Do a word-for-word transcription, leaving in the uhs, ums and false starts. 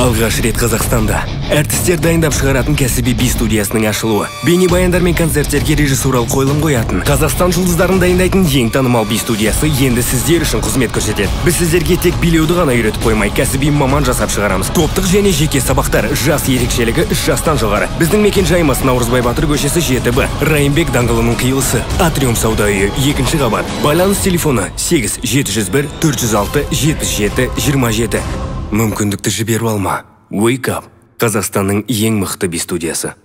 Алғаш рет Қазақстанда әртістер дайындап шығаратын кәсіби би студиясының ашылуы. Бейнебаяндар мен концерттерге режиссуралық қойылым қоятын Қазақстан жұлдыздарын дайындайтын ең танымал би студиясы енді сіздер үшін қызмет көрсетеді. Біз сіздерге тек билеуді ғана үйретіп қоймай, кәсіби маман жасап шығарамыз. Топтық және жеке сабақтар, жас ерекшелігі үш жастан жоғары. Біздің мекен жайымыз Наурызбай Батыр көшесі жеті Б, Райымбек даңғылының қиылысы, Атриум сауда үйі, екінші қабат. Байланыс телефоны сегіз жеті жүз бір төрт жүз алты жетпіс жеті жиырма жеті. Мүмкіндікті жіберіп алма. Wake up. Қазақстанның ең мықты би студиясы.